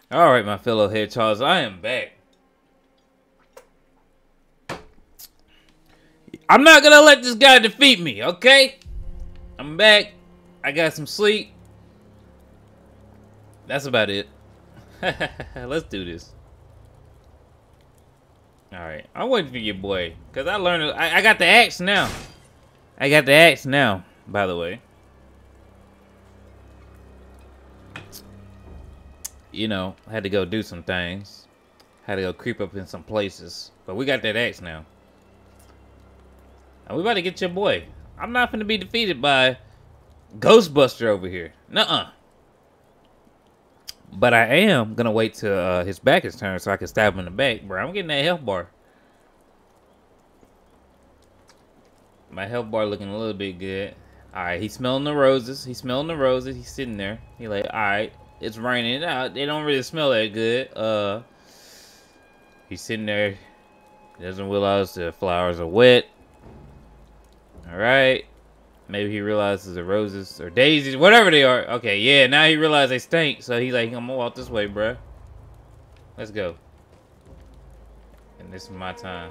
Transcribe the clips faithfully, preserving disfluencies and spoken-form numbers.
All right, my fellow hedgehogs, I am back. I'm not gonna let this guy defeat me, okay? I'm back. I got some sleep. That's about it. Let's do this. All right, I'm waiting for your boy, cause I learned. I, I got the axe now. I got the axe now. By the way, you know, I had to go do some things. Had to go creep up in some places, but we got that axe now. And we about to get your boy. I'm not gonna be defeated by Ghostbuster over here. Nuh-uh. But I am gonna wait till uh, his back is turned so I can stab him in the back, bro. I'm getting that health bar. My health bar looking a little bit good. All right, he's smelling the roses. He's smelling the roses. He's sitting there. He like, all right, it's raining out. They don't really smell that good. Uh, he's sitting there. He doesn't realize the flowers are wet. All right. Maybe he realizes the roses or daisies, whatever they are. Okay, yeah, now he realized they stink. So he's like, I'm gonna walk this way, bruh. Let's go. And this is my time.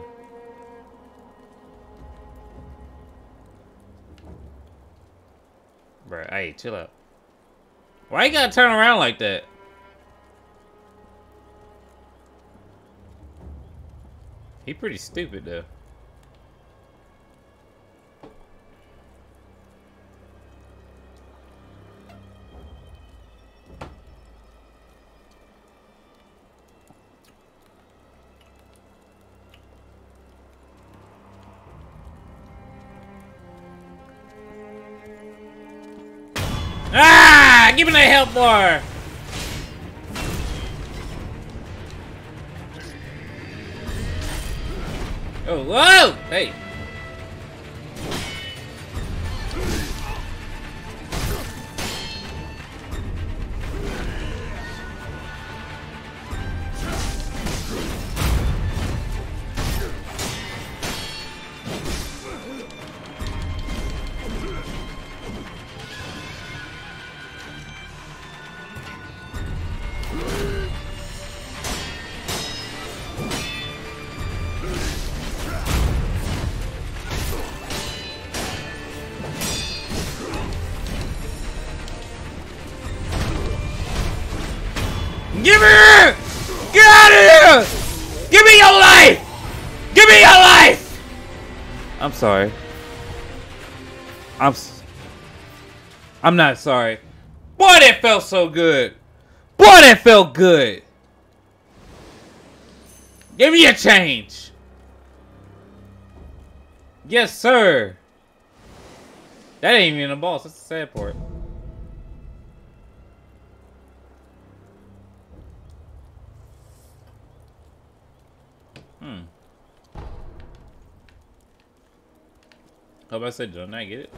Bruh, hey, chill out. Why you gotta turn around like that? He pretty stupid, though. Ah! Give me that health bar! Oh, whoa! Hey! Give me here! Get out of here! Give me your life! Give me your life! I'm sorry. I'm s I'm not sorry. Boy, that felt so good. Boy, that felt good. Give me a change. Yes, sir. That ain't even a boss. That's the sad part. Hmm. Hope I said, don't I get it?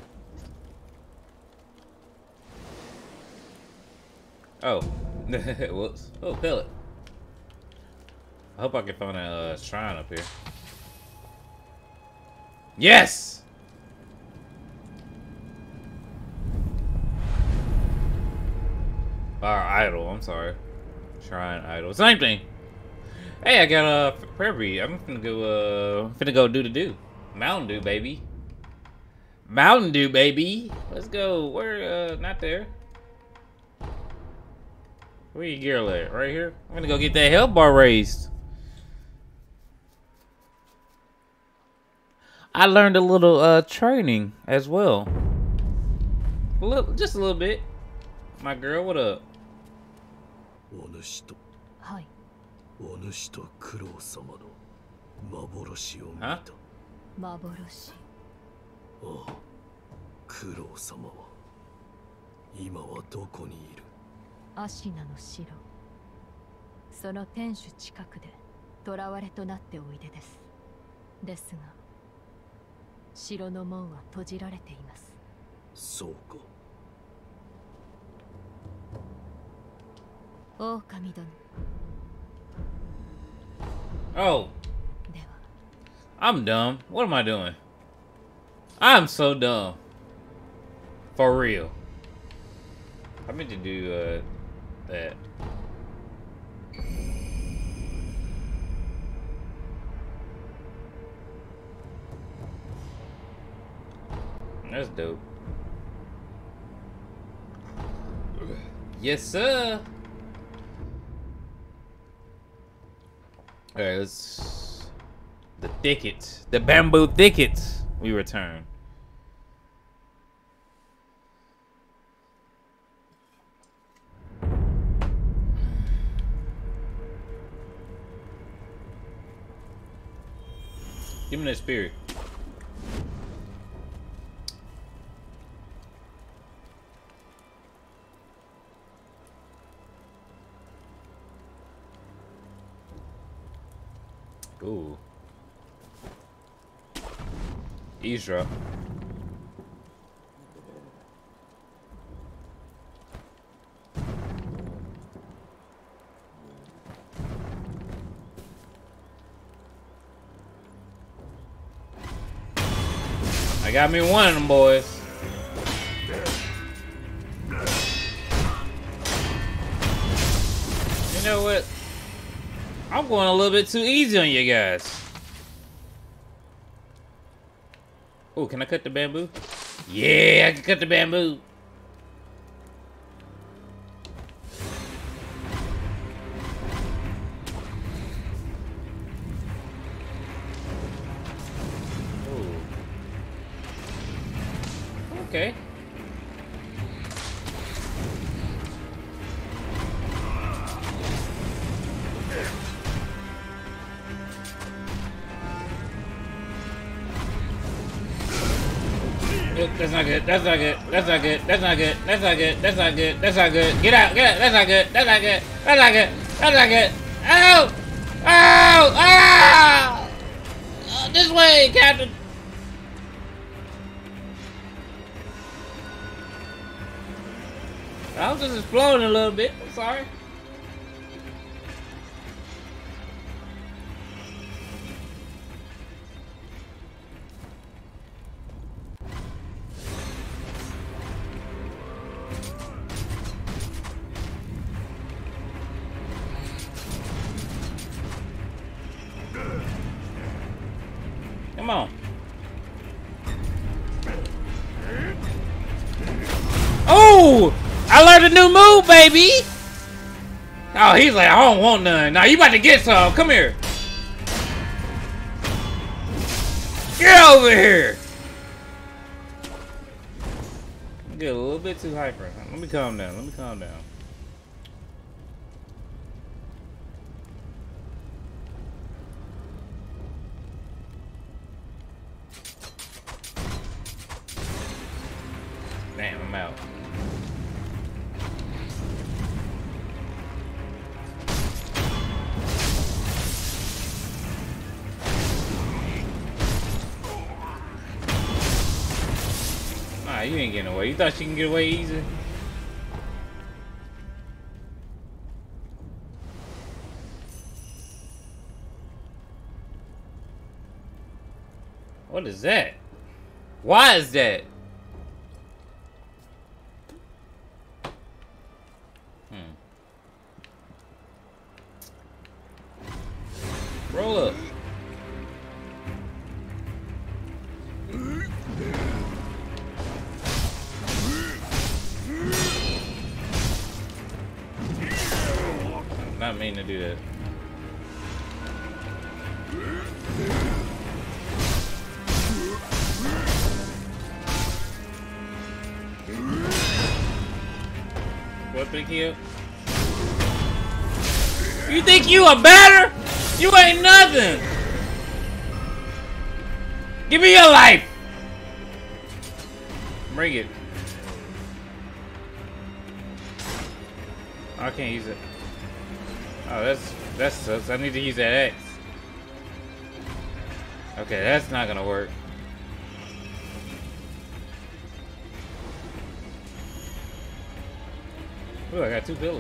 Oh. Whoops. Oh, pellet. I hope I can find a uh, shrine up here. Yes! Or idol, I'm sorry. Shrine, idol. Same thing. Hey, I got a prayer bead. I'm finna go, uh, finna go do the do. Mountain Dew, baby. Mountain Dew, baby. Let's go. Where, uh, not there. Where your gear at? Right here? I'm gonna go get that health bar raised. I learned a little, uh, training as well. A little, just a little bit. My girl, what up? Hi. お主と九郎様の幻を見た。幻。ああ、九郎様は今はどこにいる？アシナの城。その天守近くで囚われとなっておいでです。ですが、城の門は閉じられています。そうか。狼殿。 Oh, I'm dumb. What am I doing? I'm so dumb. For real. I meant to do uh, that. That's dope. Yes, sir. All right, let's the thicket, the bamboo thicket. We return. Give me that spirit. Ooh. Eavesdrop. I got me one of them boys. You know what? I'm going a little bit too easy on you guys. Oh, can I cut the bamboo? Yeah, I can cut the bamboo. Oh. Okay. That's not good. That's not good. That's not good. That's not good. That's not good. That's not good. That's not good. Get out. Get out. That's not good. That's not good. That's not good. That's not good. Ow! Ow! Ow! Uh, this way, Captain. I was just exploding a little bit. I'm sorry. Come on. Oh! I learned a new move, baby! Oh, he's like, I don't want none. Now you about to get some. Come here. Get over here! I get a little bit too hyper. Let me calm down. Let me calm down. Damn, I'm out. Nah, you ain't getting away. You thought you can get away easy? What is that? Why is that? Roll up. Not mean to do that. What big kill? You think you a batter? You ain't nothing. Give me your life. Bring it. I can't use it. Oh, that's that's sucks. I need to use that X. Okay, that's not gonna work. Ooh, I got two pillars.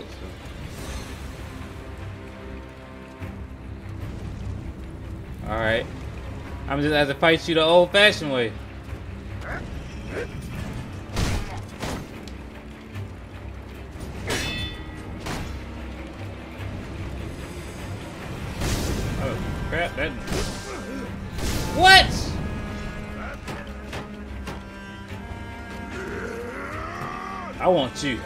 Alright. I'm just have to fight you the old-fashioned way. Oh, crap, that... What?! I want you.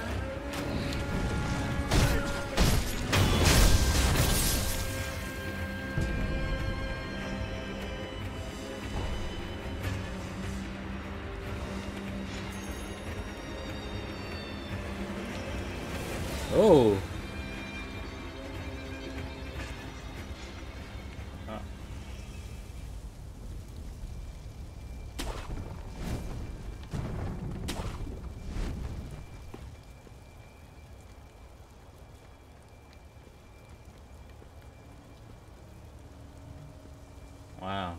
Oh. Uh. Wow.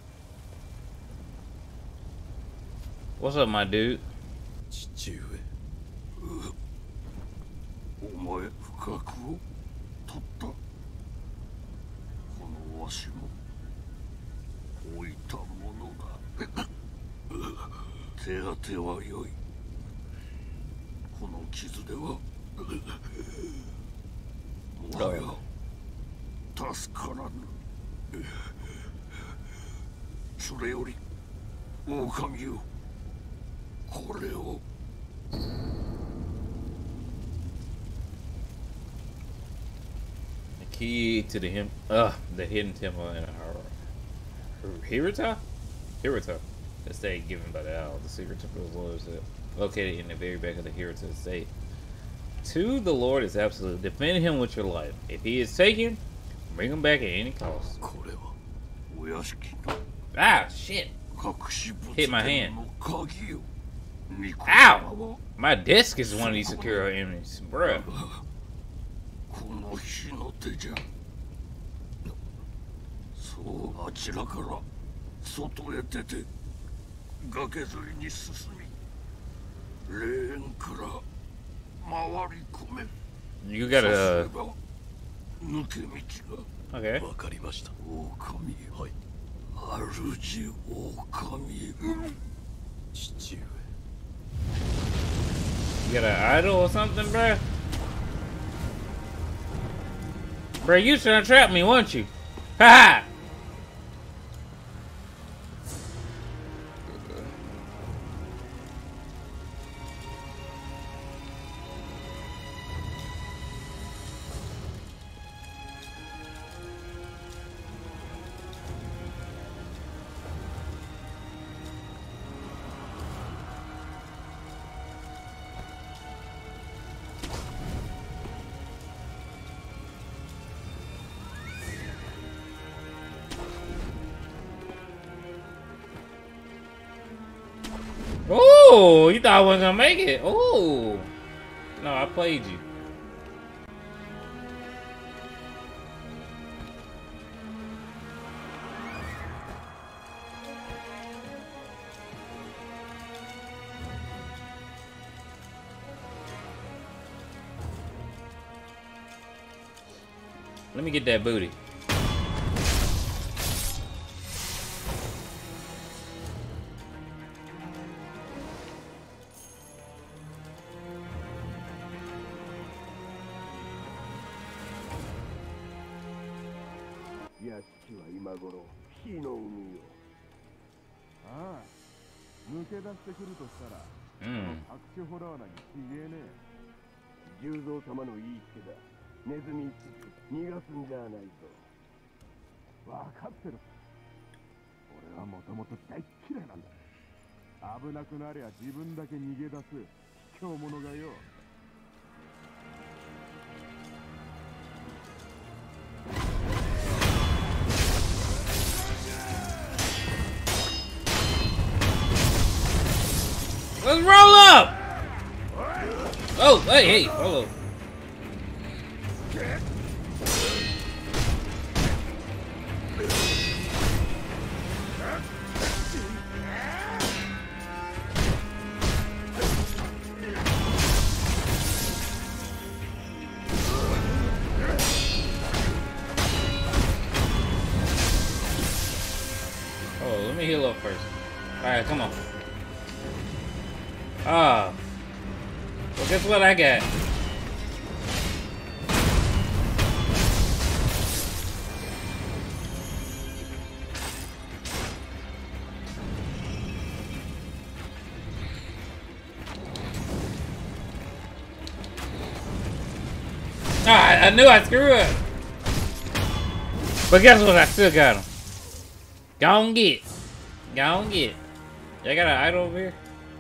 What's up, my dude? 父上。 お前不覚を取った。このわしも置いたものだ。手当ては良い。この傷ではもはや助からぬ。それより狼よ、これを。 Key to the him uh the hidden temple in Hirata? Hirata. Estate given by the owl. The secret temple of the Lord is located in the very back of the Hirata estate. To the Lord is absolute. Defend him with your life. If he is taken, bring him back at any cost. Ah, shit. Hit my hand. Ow! My desk is one of these secure enemies. Bruh. この日の手じゃ。そうあちらから外へ出て崖沿いに進み、霊園から回り込め。 You gotta. 抜け道が。 Okay. わかりました。 狼。 はい。 主狼。 父上。 You got an idol or something, bruh? Bruh, you trying to trap me, weren't you? Ha ha! Oh, you thought I wasn't gonna make it? Oh, no, I played you. Let me get that booty. Mm. 十三様の言いつけだ。ネズミ逃がすんじゃないぞ。わかってる。俺はもともと大っ嫌いなんだ。危なくなりゃ自分だけ逃げ出す卑怯者がよ。 Let's roll up! Oh, hey, hey, hold up. Oh, let me heal up first. Alright, come on. Ah. Well, guess what I got? Ah, I knew I screwed up. But guess what? I still got him. Go on get. Go on get. Y'all got an idol over here?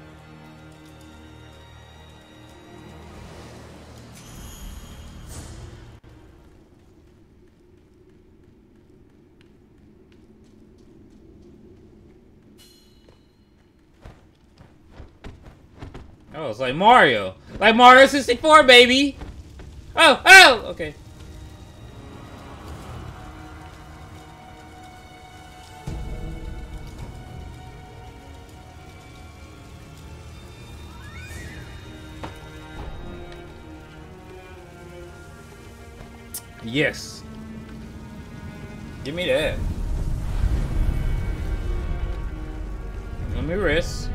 Oh, it's like Mario. Like Mario sixty-four, baby. Oh, oh, okay. Yes. Give me that. Let me rest.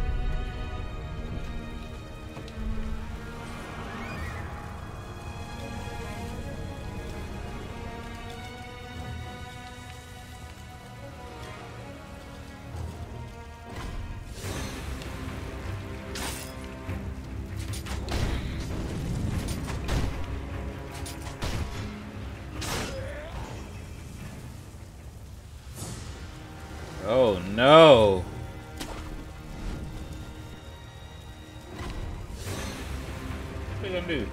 Oh no. What are you gonna do?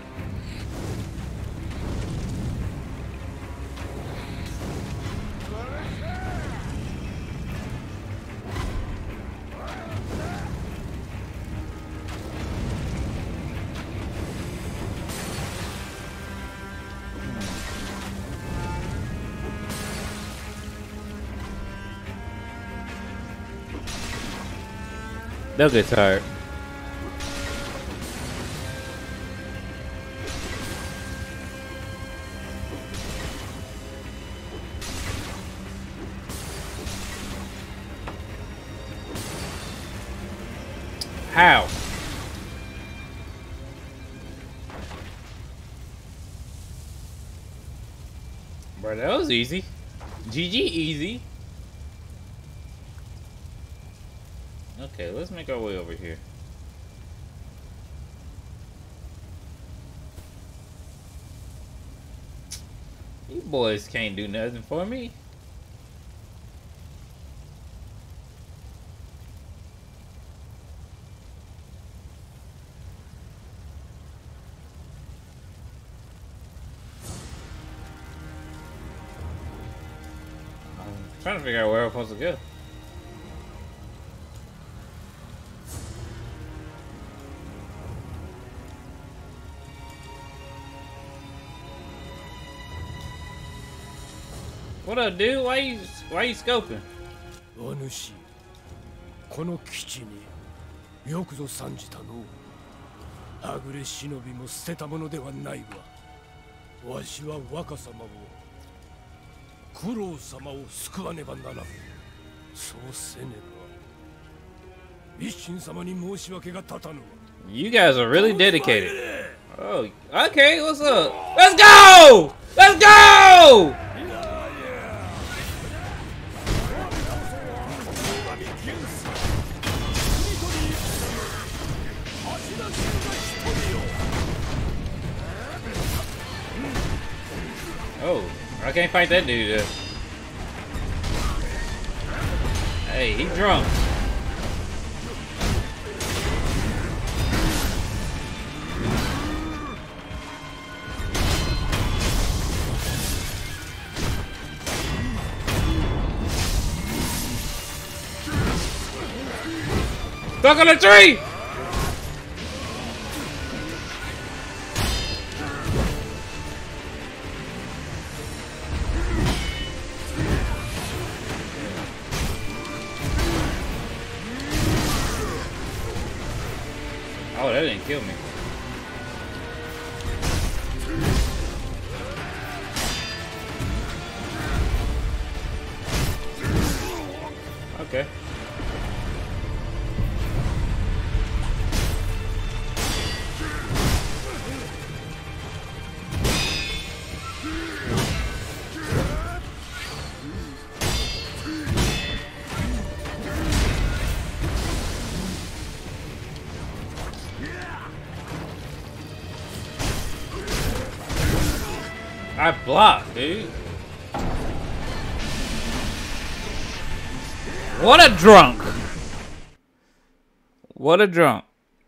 They'll get tired. How? Bro, that was easy. G G easy. Okay, let's make our way over here. You boys can't do nothing for me. I'm trying to figure out where I'm supposed to go. What up, dude? Why you why you scoping? お主、この基地によくぞ参じたの。はぐれ忍びも捨てたものではないわ。わしは若様を、九郎様を救わねばならん。そうせねば、一心様に申し訳が立たぬわ。 You guys are really dedicated. Oh, okay. What's up? Let's go! Let's go! Oh, I can't fight that dude. Uh. Hey, he's drunk. Stuck on a tree! Oh, that didn't kill me. Okay. I blocked, dude. What a drunk. What a drunk.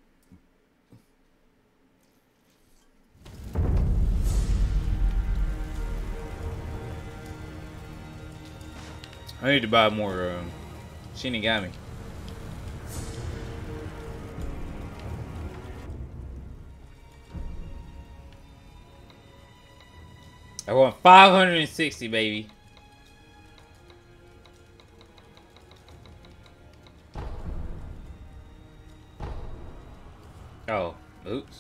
I need to buy more um, Shinigami. I want five hundred sixty, baby. Oh, oops.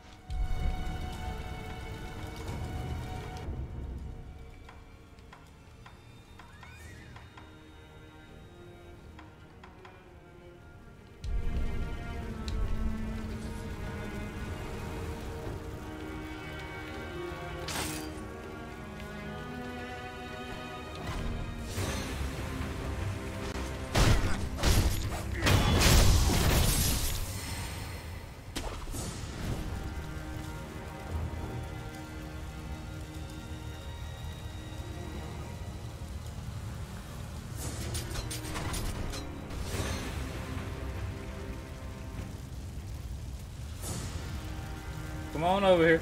Come on over here.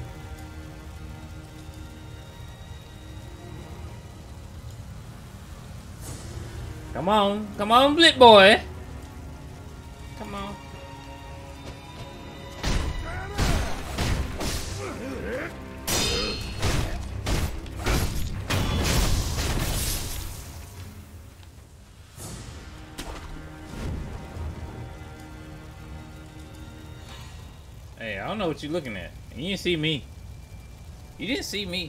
Come on. Come on, Blit boy. Come on. Hey, I don't know what you're looking at. You didn't see me. You didn't see me.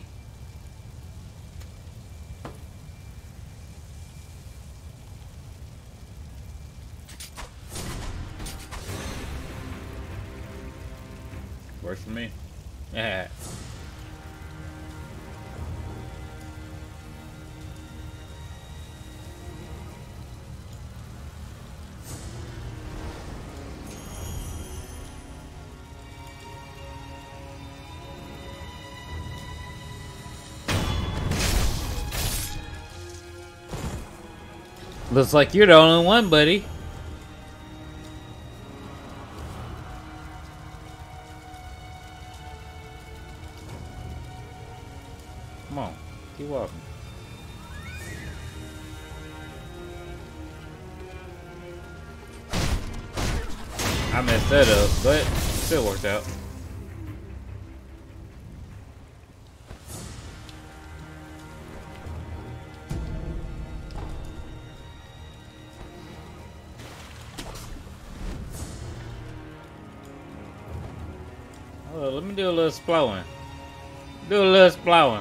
Works for me. Yeah. Looks like you're the only one, buddy. Come on, keep walking. I messed that up, but it still worked out. Oh, let me do a little splowing. Do a little splowing.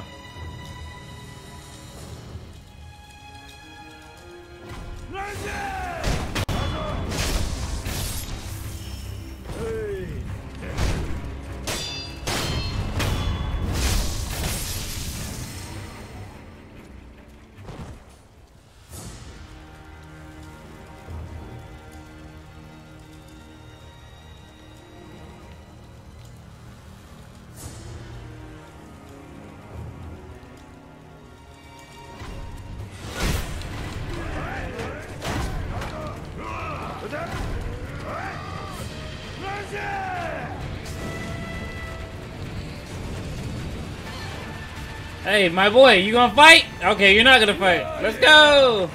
Hey, my boy, you gonna fight? Okay, you're not gonna fight. Let's go!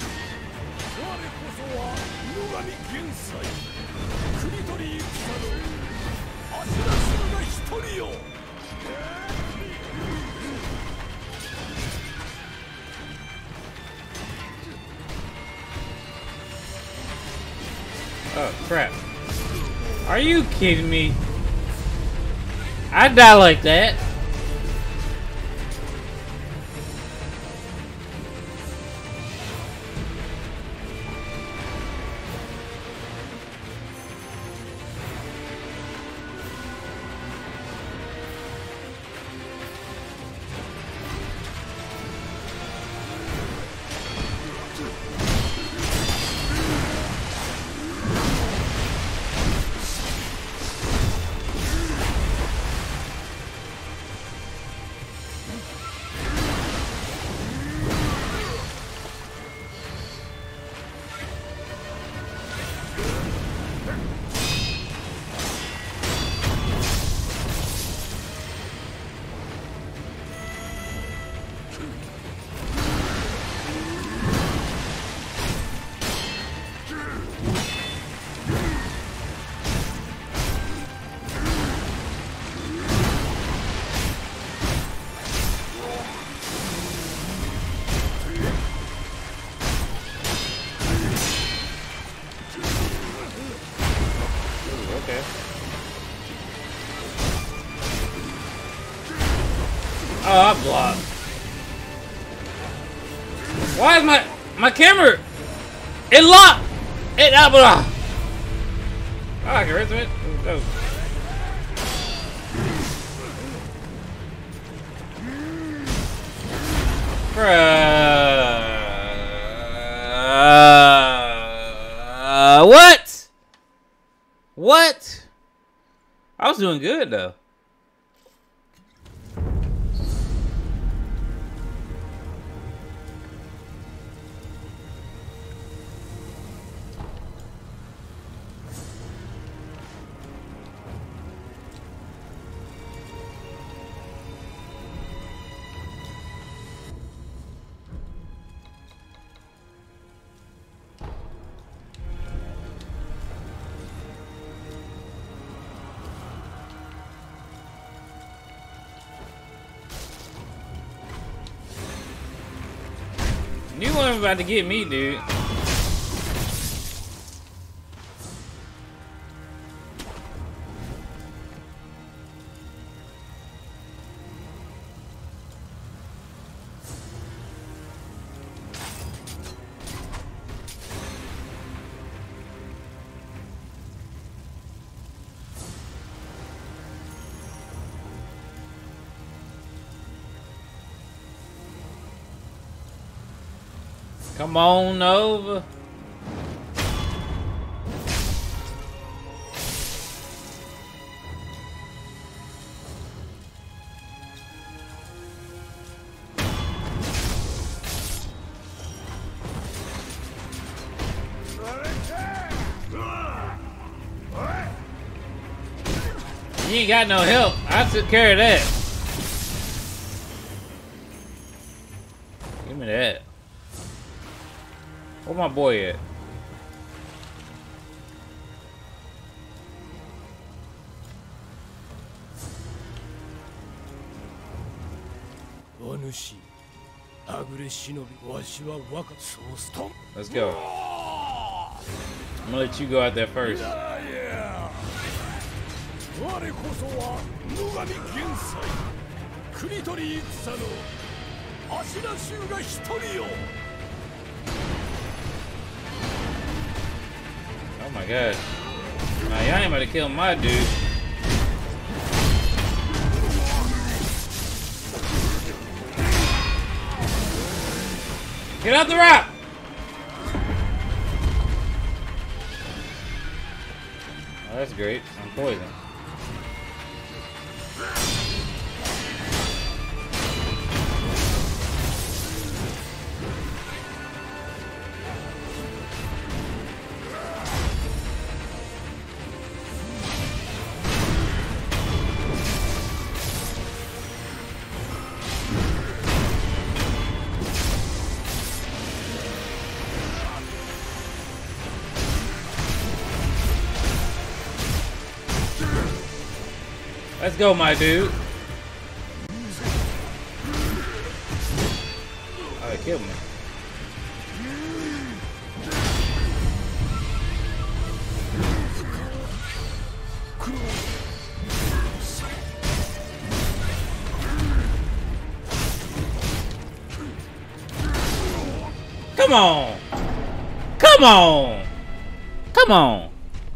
Oh, crap. Are you kidding me? I die like that. Oh, I blocked. Why is my my camera? It locked. It up. Uh, oh, I can rinse it. Oh. Bruh. Uh, what? What? I was doing good though. You weren't about to get me, dude. Come on over. You ain't got no help. I took care of that. Give me that. Where my boy at? Let's go. I'm gonna let you go out there first. Oh my god. Nah, y'all ain't about to kill my dude. Get out the rock! Oh, that's great. I'm poisoned. Let's go, my dude. Oh, he killed me. Come on. Come on. Come on.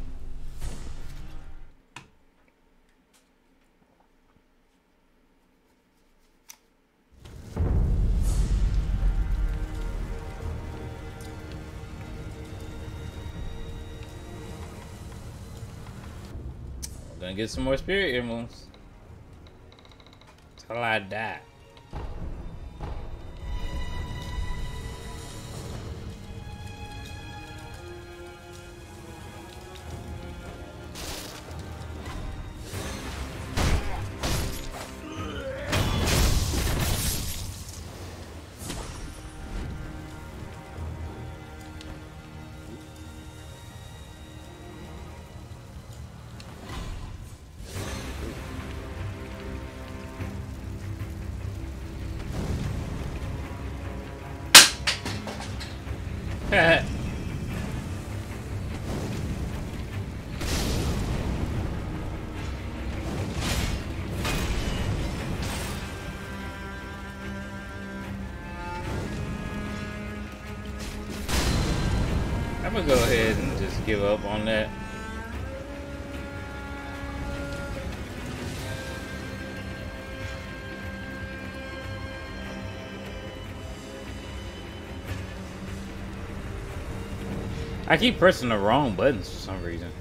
Gonna get some more spirit emblems till I die. I'm gonna go ahead and just give up on that. I keep pressing the wrong buttons for some reason.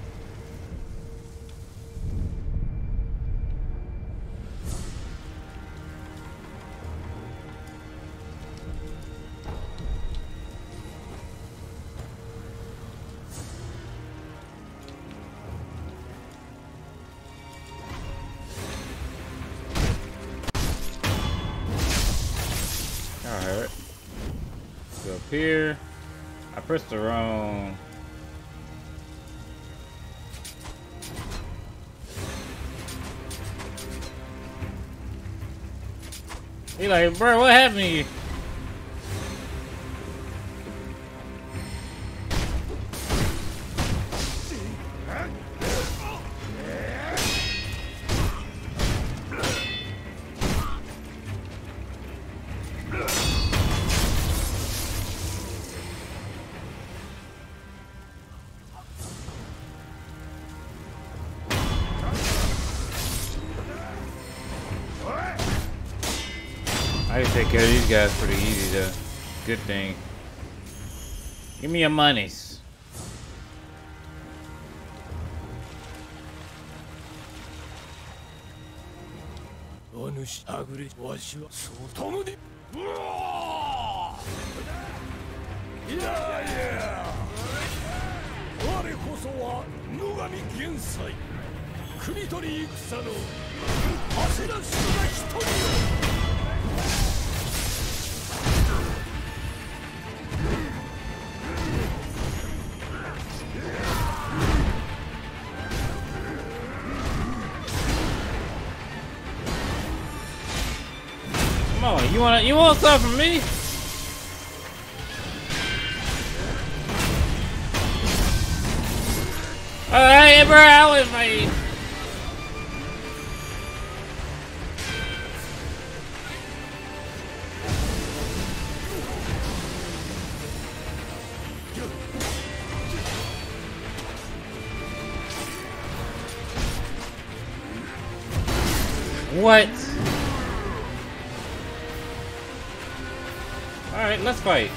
Alright. Go up here. I pressed the wrong. He like, bro, what happened to you? I can take care of these guys pretty easy though. Good thing. Give me your monies. Come on, you want you want something from me? Alright, bro, I was my. What? Alright, let's fight.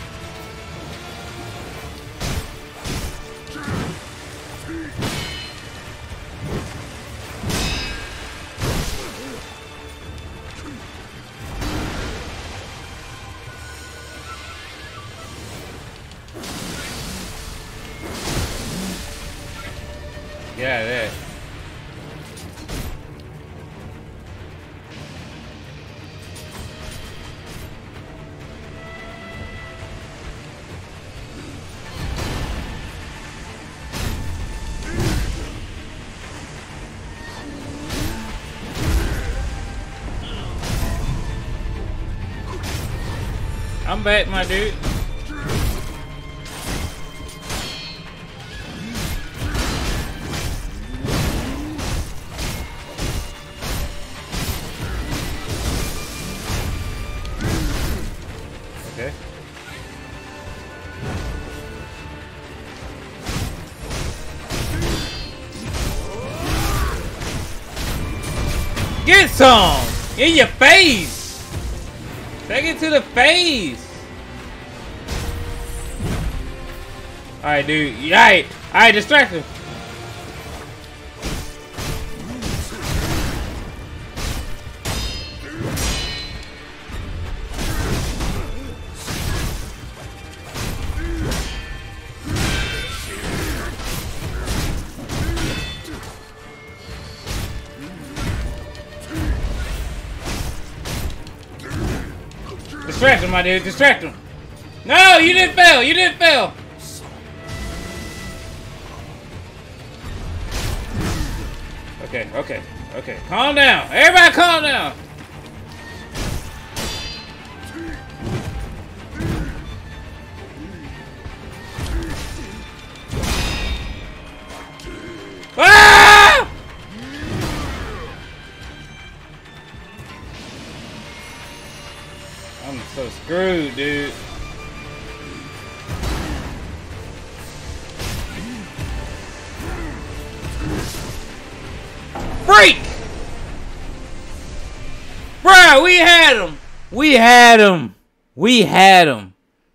Get out of there. I'm back, my dude. Okay. Get some! In your face! Take it to the face! Alright, dude. Alright! Alright, distract him! Distract him, my dude. Distract him. No, you didn't fail. You didn't fail. Okay, okay, okay. Calm down. Everybody calm down. Ah! I'm so screwed, dude. freak! Bruh, we had him! We had him! We had him!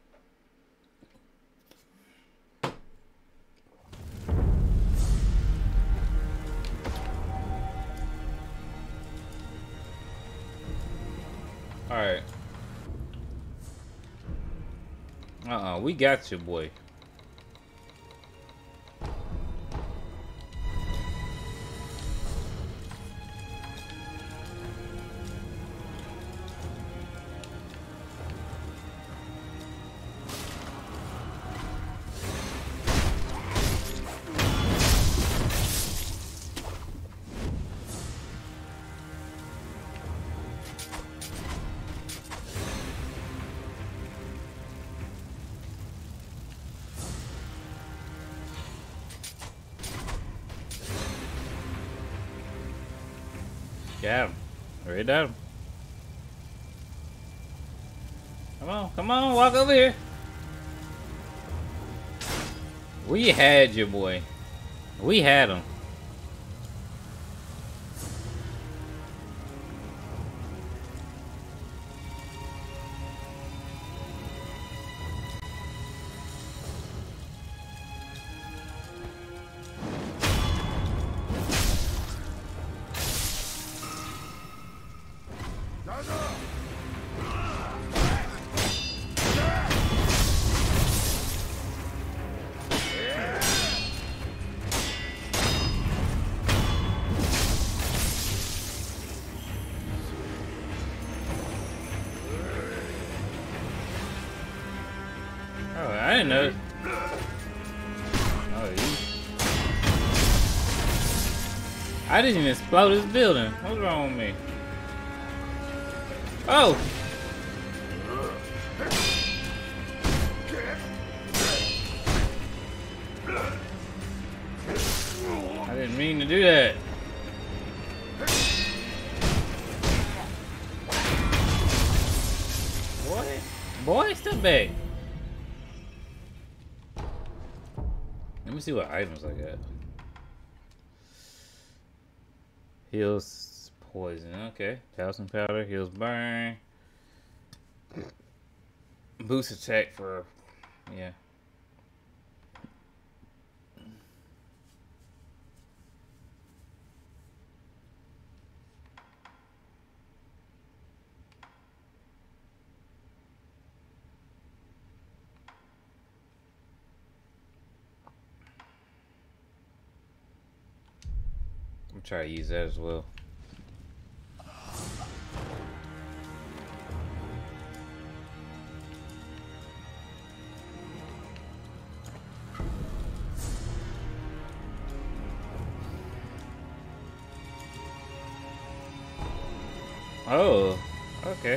Alright. Uh-uh, we got you, boy. Yeah, right down. Come on, come on, walk over here. We had you, boy. We had him. Oh, I didn't know. Oh, you... I didn't even explode this building. What's wrong with me? Oh! I didn't mean to do that. Boy, boy, step back. Let me see what items I got. Heals poison. Okay. Calcium powder. Heals burn. Boost attack for... Yeah. I'm trying to use that as well. Oh, okay.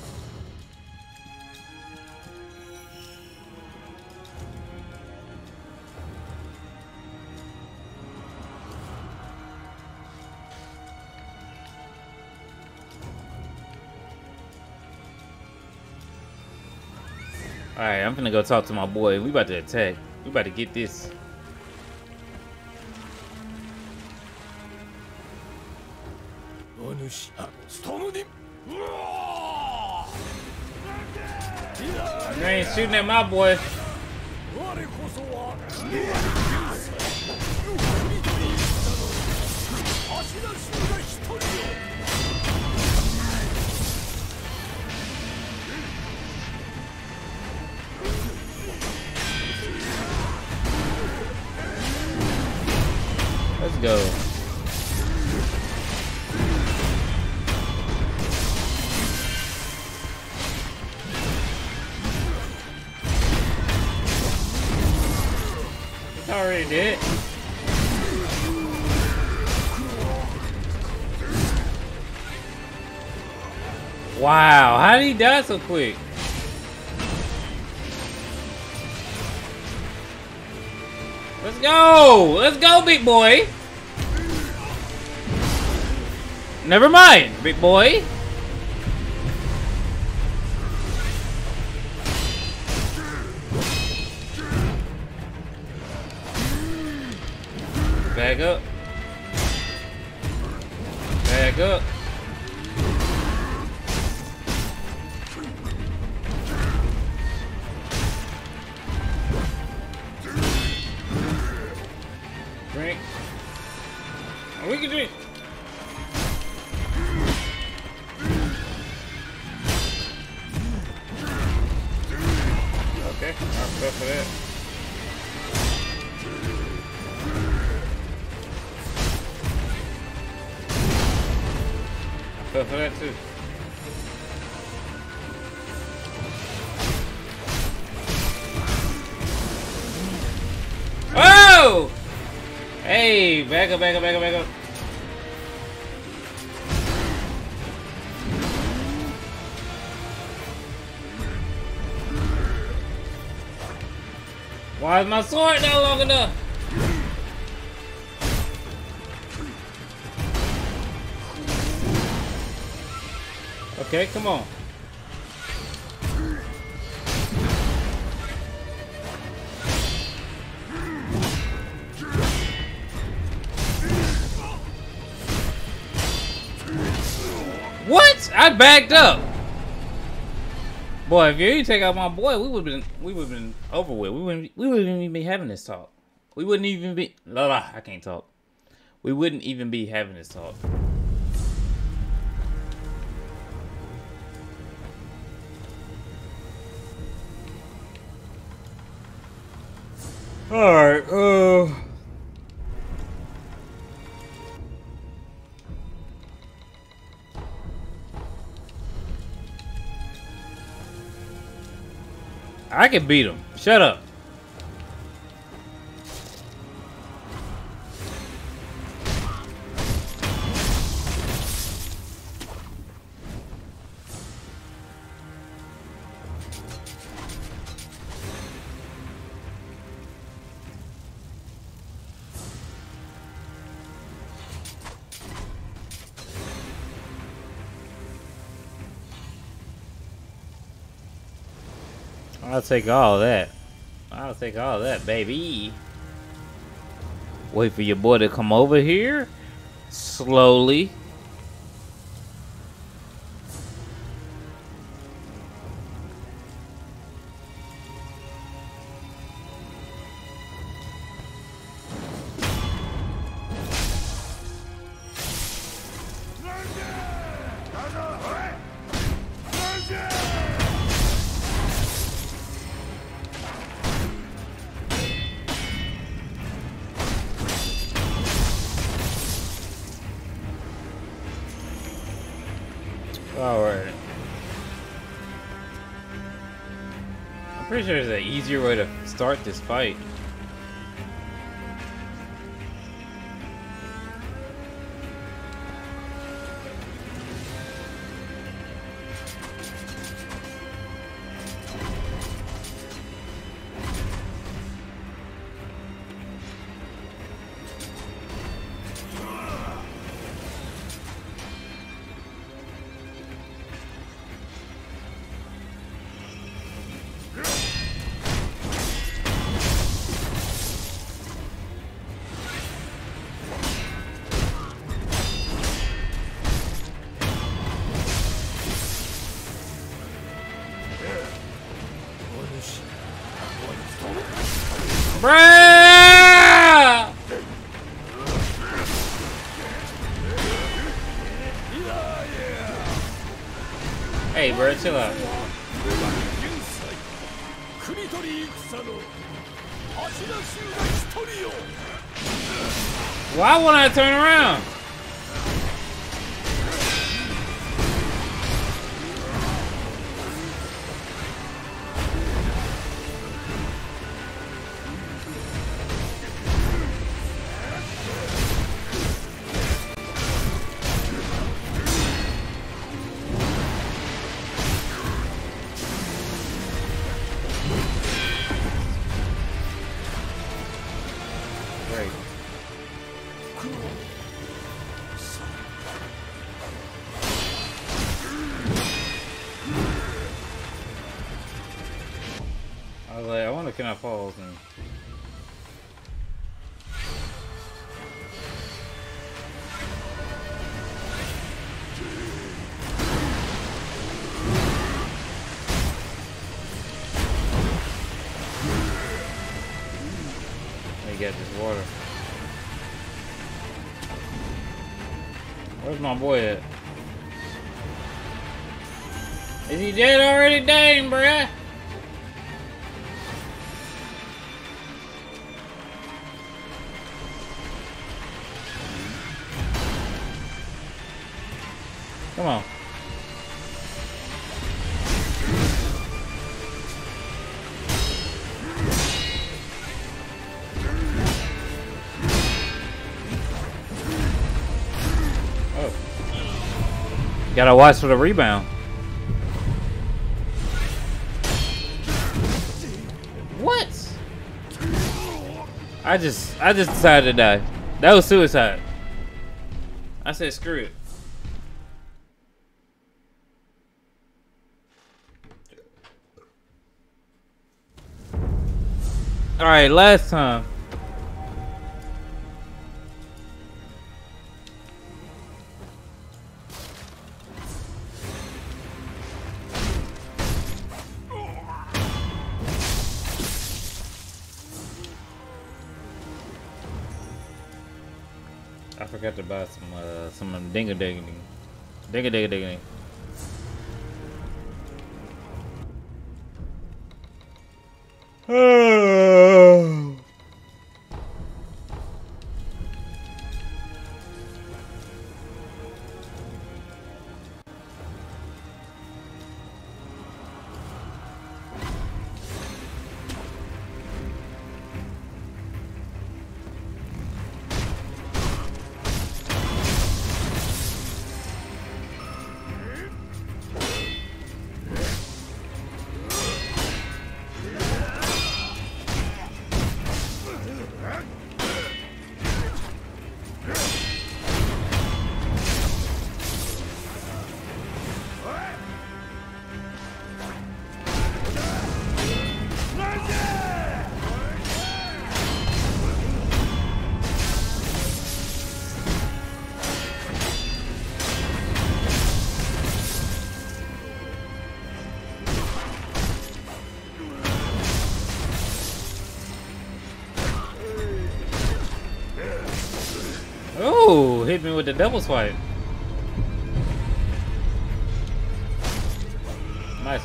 Alright, I'm finna go talk to my boy. We about to attack. We about to get this. You ain't shooting at my boy. Let's go. It's already dead. Wow, how did he die so quick? Let's go! Let's go, big boy! Never mind, big boy. Back up. back up. Drink. Oh, we can drink. Okay, I'll go for that. I fell for that too. Oh! Hey, back up, back up, back up, back up. Why is my sword not long enough? Okay, come on. What? I backed up. Boy, if you didn't take out my boy, we would have been we would have been over with. We wouldn't we wouldn't even be having this talk. We wouldn't even be la la. I can't talk. We wouldn't even be having this talk. All right. Uh. I can beat him. Shut up. I'll take all that. I'll take all that, baby. Wait for your boy to come over here. Slowly. Alright. I'm pretty sure there's an easier way to start this fight. Bruh! Hey, bro, chill out. Why won't I turn around? I was like, I wonder can I pause and got this water. Where's my boy at? Is he dead already? Dang, bruh! Come on. Oh. Gotta watch for the rebound. What? I just I just decided to die. That was suicide. I said screw it. All right, last time. I forgot to buy some uh some dinga dinga dinga dinga dinga. Oh. Oh, hit me with the double swipe. Nice.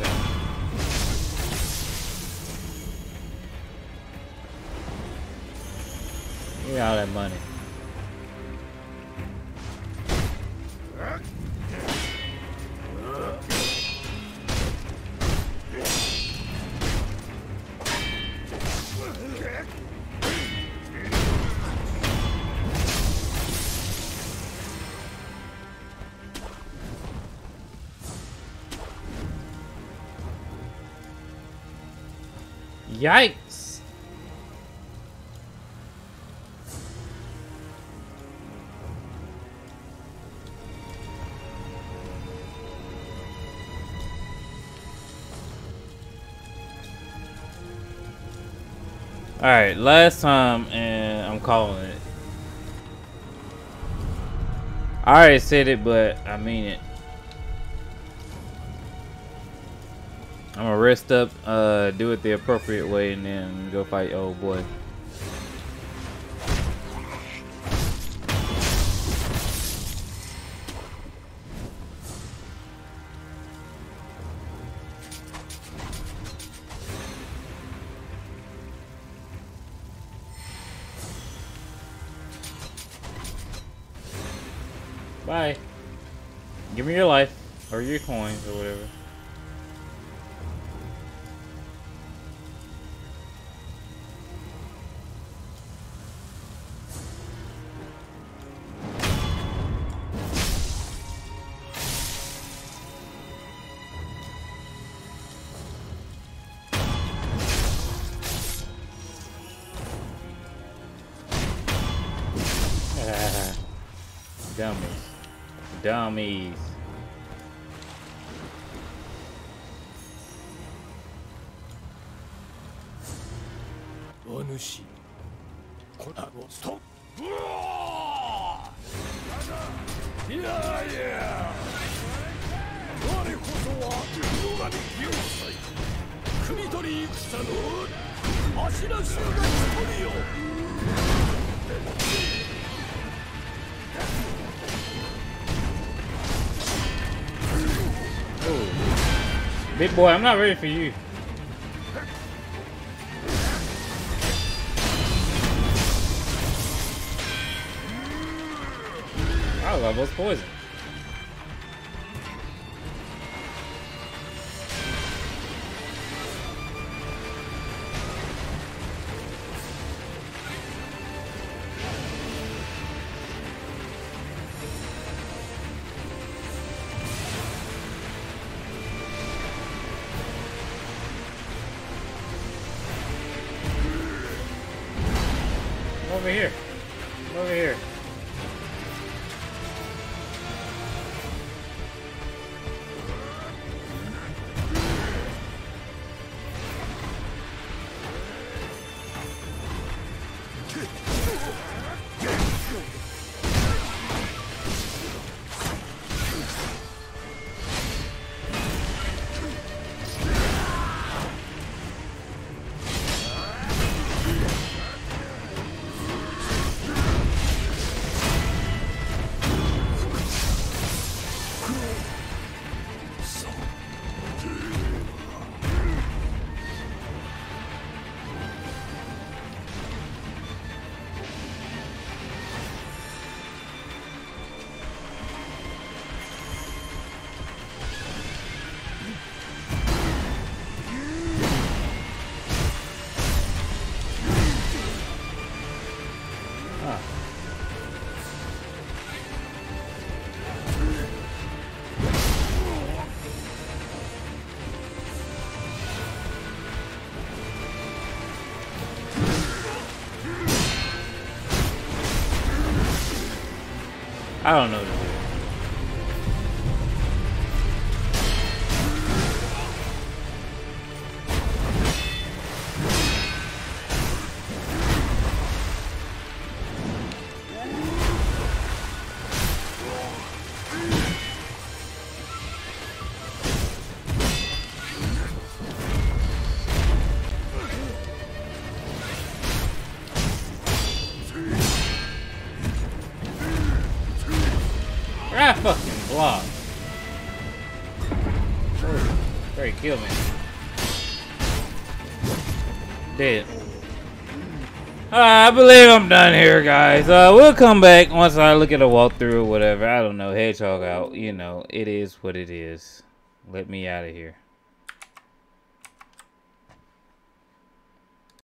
Give me all that money. Yikes! All right, last time, and I'm calling it. I already said it, but I mean it. I'm gonna rest up, uh, do it the appropriate way, and then go fight old boy. Bye. Give me your life, or your coins, or whatever. Dummies. Dummies. Stop. Yeah, yeah. What is Big boy, I'm not ready for you. I love those poison. Over here. Over here. I don't know what to do. Ah, fucking block. Oh, great, kill me. Dead. Uh, I believe I'm done here, guys. Uh, we'll come back once I look at a walkthrough or whatever. I don't know. Hedgehog out. You know, it is what it is. Let me out of here.